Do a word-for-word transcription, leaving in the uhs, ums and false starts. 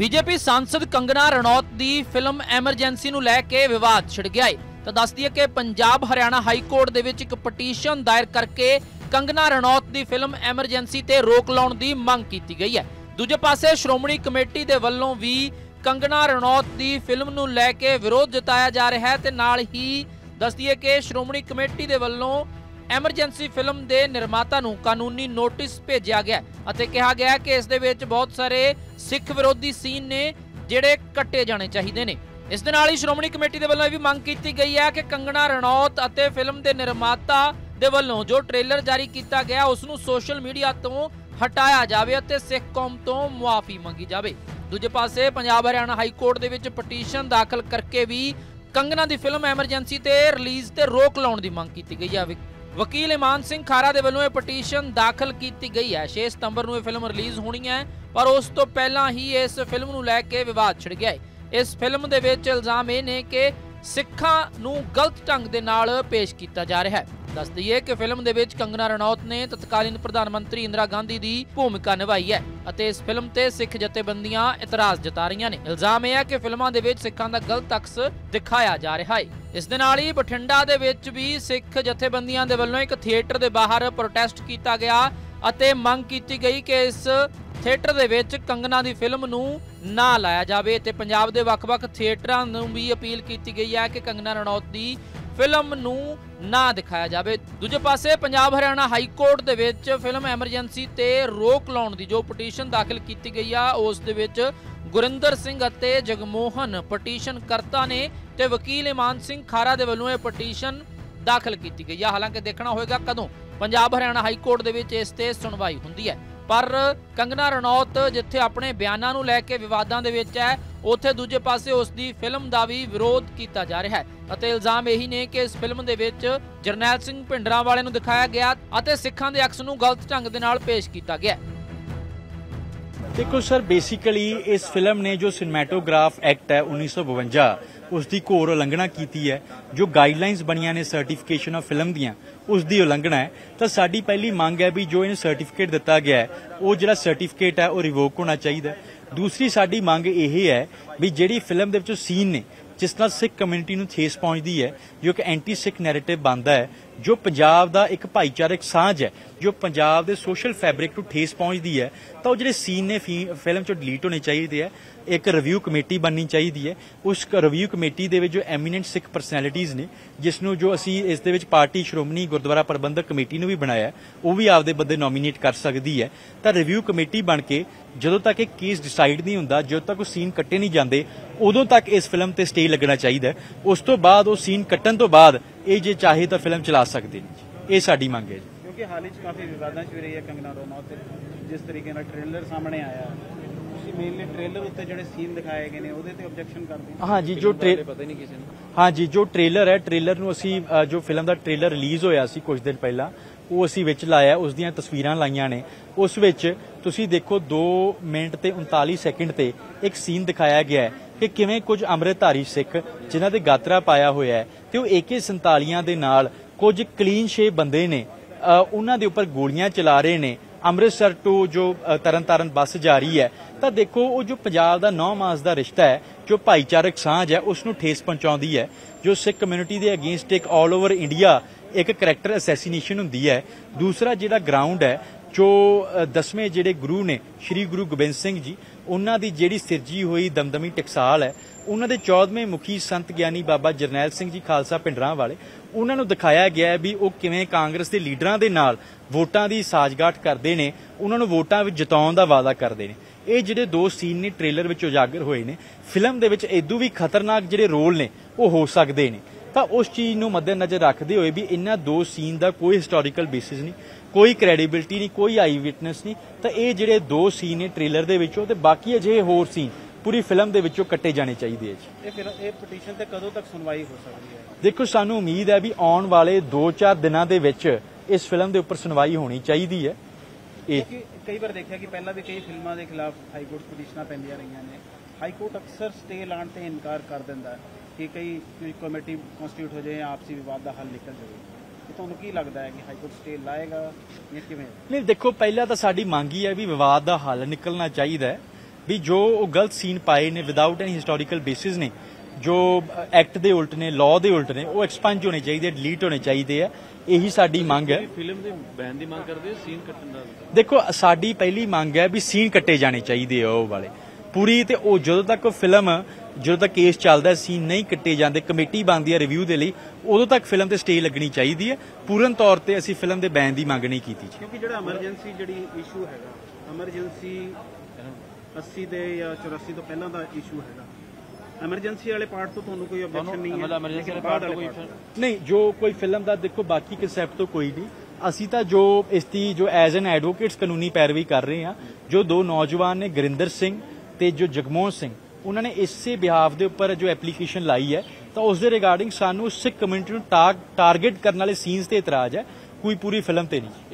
BJP सांसद कंगना रनौत की film emergency नूं लैके विवाद छिड़ गया है। तो दस दईए कि पंजाब हरियाणा हाई कोर्ट दे विच एक पटीशन दायर करके कंगना रनौत की फिल्म एमरजेंसी ते रोक लाउण की मंग की गई है। दूजे पासे श्रोमणी कमेटी के वल्लों भी कंगना रनौत की फिल्म नूं लैके विरोध जताया जा रहा है। ते नाल ही दस दईए कि श्रोमणी कमेटी के वल्लों एमरजेंसी फिल्म के निर्माता नूं कानूनी नोटिस भेजा गया अते कहा गया कि इस दे विच बहुत सारे सिख विरोधी सीन ने जिहड़े कट्टे जाने चाहिए ने। इस दे नाल ही श्रोमणी कमेटी के वल्लों भी मंग की गई है कि कंगना रनौत अते फिल्म के निर्माता दे वल्लों जो ट्रेलर जारी किया गया उसनूं सोशल मीडिया तो हटाया जाए अते सिख कौम तो मुआफ़ी मंगी जाए। दूजे पासे पंजाब हरियाणा हाई कोर्ट दे विच पटीशन दाखिल करके भी कंगना की फिल्म एमरजेंसी ते रिलीज़ ते रोक लाउण की मंग की गई है। वकील इमान सिंह खारा दे वल्लों पटीशन दाखिल की गई है। छे सितंबर नूं फिल्म रिलीज़ होनी है पर उस तो पहला ही इस फिल्म नूं लैके विवाद छिड़ गया है। इस फिल्म दे विच इल्जाम ये ने कि सिखां नूं गलत ढंग दे नाल पेश किया जा रहा है। दस दईए कि फिल्म दे विच कंगना रनौत ने तत्कालीन प्रधानमंत्री इंदिरा गांधी की भूमिका निभाई है अते इस फिल्म ते सिख जथेबंदियां इतराज जता रही ने। इल्जाम यह है कि फिल्मां दे विच सिखां दा गलत अक्स दिखाया जा रहा है। इस दे नाल ही बठिंडा दे विच भी सिख जथेबंदियां दे वल्लों एक थिएटर दे बाहर प्रोटेस्ट किया गया अते मंग की गई कि इस थिएटर दे विच कंगना दी फिल्म नूं ना लाया जाए। ते पंजाब दे वख-वख थिएटरां नूं भी अपील की गई है कि कंगना रनौत दी फिल्म नूं ना दिखाया जाए। दूजे पासे पंजाब हरियाणा हाई कोर्ट दे विच फिल्म एमरजेंसी ते रोक लाउण दी जो पटीशन दाखिल की गई है उस दे विच गुरिंदर सिंह अते जगमोहन पटीशन करता ने ते वकील इमान सिंह खारा दे वल्लों यह पटीशन दाखिल की गई है। हालांकि देखना होगा कदों पंजाब हरियाणा हाई कोर्ट दे विच इस ते सुनवाई हुंदी है। पर कंगना रनौत जिथे अपने बयानों नूं लैके विवादां दे विच है उत्थे दूजे पासे उसकी फिल्म का भी विरोध किया जा रहा है अते इल्जाम यही ने कि इस फिल्म दे विच जरनैल सिंह भिंडरांवाले नूं दिखाया गया अते सिखां दे अक्स नूं गलत ढंग दे नाल पेश किया गया। देखो सर, बेसिकली इस फिल्म ने जो सिनेमैटोग्राफ एक्ट है उन्नीस सौ बवंजा उसकी घोर उलंघना की है। जो गाइडलाइनस बनिया ने सर्टिफिकेशन ऑफ फिल्म दियां उसकी उलंघना है। तो साडी पहली मांग है भी जो इन सर्टिफिकेट दिता गया है वो जिहड़ा सर्टिफिकेट है वो रिवोक होना चाहिए। दूसरी साडी मांग यह है भी जिहड़ी फिल्म दे विच सीन ने जिस तरह सिख कम्यूनिटी नूं ठेस पहुंचती है जो एक एंटी सिख नैरेटिव बनता है जो पंजाब दा एक भाईचारक साझ है जो पंजाब दे सोशल फैब्रिक नूं ठेस पहुंचती है तो जिहड़े सीन ने फिल्म चों डिलीट होने चाहिए है। एक रिव्यू कमेटी बननी चाहिए है। उस रिव्यू कमेटी दे विच जो एमीनेंट सिख परसनैलिटीज़ ने जिसनों जो असी इस दे विच पार्टी श्रोमणी गुरुद्वारा प्रबंधक कमेटी नूं भी बनाया वो भी आपदे बंदे नॉमीनेट कर सकती है। तो रिव्यू कमेटी बन के जदों तक एक केस डिसाइड नहीं हुंदा जो तक वो सीन कट्टे नहीं जाते उदों तक इस फिल्म ते स्टे लगना चाहिए। उस तो बाद वो सीन कट्टन तो बाद ये जे चाहे तो फिल्म चला सकते हैं। ये साडी मंग है क्योंकि हाल ही काफ़ी विवादां च भी रही है कंगना रनौत जिस तरीके नाल ट्रेलर सामने आया मेनली ट्रेलर उत्ते जिहड़े सीन दिखाए गए ने उहदे ते ऑब्जेक्शन करदे। हाँ जी, जो ट्रे पता नहीं किसी ने हाँ जी जो ट्रेलर है ट्रेलर नूं असी जो फिल्म का ट्रेलर रिलीज़ होया सी कुछ दिन पहला वो असी विच लाया उस दियां तस्वीरां लाइयां ने। उस विच तुसी देखो दो मिनट ते उनताली सैकेंड ते एक सीन दिखाया गया है कि किवें कुछ अमृतधारी सिख जिन्हां दे गात्रा पाया होया है ते वो ए के संतालियां दे नाल कुछ क्लीन शेव बंदे ने उन्हां दे उपर गोलियां चला रहे ने। अमृतसर टू जो तरन ताਰਨ बस जा रही है तो देखो वो जो पंजाब का नौ मास का रिश्ता है जो भाईचारक साझ है उसनूं ठेस पहुंचाउंदी है। जो सिख कम्यूनिटी के अगेंस्ट एक ऑल ओवर इंडिया एक करैक्टर असैसीनेशन हुंदी है। दूसरा जिहड़ा ग्राउंड है जो दसवें जिहड़े गुरु ने श्री गुरु गोबिंद सिंह जी उन्हां दी जिहड़ी सिरजी हुई दमदमी टकसाल है उन्हां दे चौदहवें मुखी संत ज्ञानी बाबा जरनैल सिंह जी खालसा भिंडरांवाले उन्हां नूं दिखाया गया है भी वो किवें कांग्रेस के लीडरां दे नाल वोटां की साजगाठ करते हैं उन्हां नूं वोटां विच जिताउण दा वादा करते हैं। ये जिहड़े दो सीन ने ट्रेलर विच उजागर होए ने फिल्म दे विच इदों भी खतरनाक जिहड़े रोल ने वो हो सकते हैं। तो उस चीज़ नूं मद्देनज़र रखते हुए भी इन्हां दो सीन का कोई हिस्टोरीकल बेसिस नहीं कोई क्रेडिबिलिटी नहीं कोई आई विटनेस नहीं। तो ये जिहड़े दो सीन ने ट्रेलर दे विचों ते बाकी अजे होर सीन पूरी फिल्म दे विचों कट्टे जाने चाहिए। ये पटीशन ते कदों तक सुनवाई हो सकती है? देखो सानू उम्मीद है भी आने वाले दो चार दिनों के विच इस फिल्म के उपर सुनवाई होनी चाहिए है। कई बार देखा कि पहला भी कई फिल्मों के खिलाफ हाईकोर्ट पटीशनां पैंदियां रहियां ने हाईकोर्ट अक्सर स्टे लाण ते इनकार कर दिंदा कि कई कमेटी कॉन्स्टिट्यूट हो जाए आपसी विवाद का हल निकल जाए। ਤੁਹਾਨੂੰ ਕੀ ਲੱਗਦਾ ਹੈ ਕਿ ਹਾਈ ਕੋਰਟ ਸਟੇ ਲਾਏਗਾ ਜਾਂ ਕਿਵੇਂ? नहीं देखो पहला तो साडी मंग ही है भी विवाद का हल निकलना चाहिए। ਵੀ ਜੋ ਉਹ ਗਲਤ ਸੀਨ ਪਾਏ ਨੇ ਵਿਦਆਊਟ ਐਨੀ ਹਿਸਟੋਰੀਕਲ ਬੇਸਿਸ ਨੇ, ਜੋ ਐਕਟ ਦੇ ਉਲਟ ਨੇ, ਲਾਅ ਦੇ ਉਲਟ ਨੇ, ਉਹ ਐਕਸਪੰਜ ਹੋਣੇ ਚਾਹੀਦੇ, ਡਿਲੀਟ ਹੋਣੇ ਚਾਹੀਦੇ ਆ। ਇਹੀ ਸਾਡੀ ਮੰਗ ਹੈ। ਫਿਲਮ ਦੇ ਬੈਨ ਦੀ ਮੰਗ ਕਰਦੇ ਸੀਨ ਕੱਟਣ ਦਾ? ਦੇਖੋ ਸਾਡੀ ਪਹਿਲੀ ਮੰਗ ਹੈ ਵੀ ਸੀਨ ਕੱਟੇ ਜਾਣੇ ਚਾਹੀਦੇ ਆ ਉਹ ਵਾਲੇ ਪੂਰੀ, ਤੇ ਉਹ ਜਦੋਂ ਤੱਕ ਫਿਲਮ ਜਦੋਂ ਤੱਕ ਕੇਸ ਚੱਲਦਾ ਸੀਨ ਨਹੀਂ ਕੱਟੇ ਜਾਂਦੇ, ਕਮੇਟੀ ਬਣਦੀ ਹੈ ਰਿਵਿਊ ਦੇ ਲਈ, ਉਦੋਂ ਤੱਕ ਫਿਲਮ ਤੇ ਸਟੇ ਲੱਗਣੀ ਚਾਹੀਦੀ ਹੈ। ਪੂਰਨ ਤੌਰ ਤੇ ਅਸੀਂ ਫਿਲਮ ਦੇ ਬੈਨ ਦੀ ਮੰਗ ਨਹੀਂ ਕੀਤੀ। ਕਿਉਂਕਿ ਜਿਹੜਾ ਐਮਰਜੈਂਸੀ ਜਿਹੜੀ ਇਸ਼ੂ ਹੈਗਾ, ਐਮਰਜੈਂਸੀ अस्सी ਦੇ ਜਾਂ ਚੁਰਾਸੀ ਤੋਂ ਪਹਿਲਾਂ ਦਾ ਇਸ਼ੂ ਹੈਗਾ, ਐਮਰਜੈਂਸੀ ਵਾਲੇ ਪਾਰਟ ਤੋਂ ਤੁਹਾਨੂੰ ਕੋਈ ਆਬਜੈਕਸ਼ਨ ਨਹੀਂ ਹੈ? ਮਤਲਬ ਐਮਰਜੈਂਸੀ ਵਾਲੇ ਪਾਰਟ ਤੋਂ ਕੋਈ ਨਹੀਂ, ਜੋ ਕੋਈ ਫਿਲਮ ਦਾ ਦੇਖੋ ਬਾਕੀ ਕਨਸੈਪਟ ਤੋਂ ਕੋਈ ਨਹੀਂ। ਅਸੀਂ ਤਾਂ ਜੋ ਇਸ ਦੀ ਜੋ ਐਜ਼ ਐਨ ਐਡਵੋਕੇਟਸ ਕਾਨੂੰਨੀ ਪੈਰਵੀ ਕਰ ਰਹੇ ਹਾਂ। ਜੋ ਦੋ ਨੌਜਵਾਨ ਨੇ ਗੁਰਿੰਦਰ ਸਿੰਘ ਤੇ ਜੋ ਜਗਮੋਹਨ ਸਿੰਘ, ਉਹਨਾਂ ਨੇ ਇਸੇ ਬਿਹਾਫ ਦੇ ਉੱਪਰ ਜੋ ਐਪਲੀਕੇਸ਼ਨ ਲਾਈ ਹੈ, ਤਾਂ ਉਸ ਦੇ ਰਿਗਾਰਡਿੰਗ ਸਾਨੂੰ ਸਿੱਖ ਕਮਿਊਨਿਟੀ ਨੂੰ ਟਾਰਗੇਟ ਕਰਨ ਵਾਲੇ ਸੀਨਸ ਤੇ ਇਤਰਾਜ਼ ਹੈ, ਕੋਈ ਪੂਰੀ ਫਿਲਮ ਤੇ ਨਹੀਂ।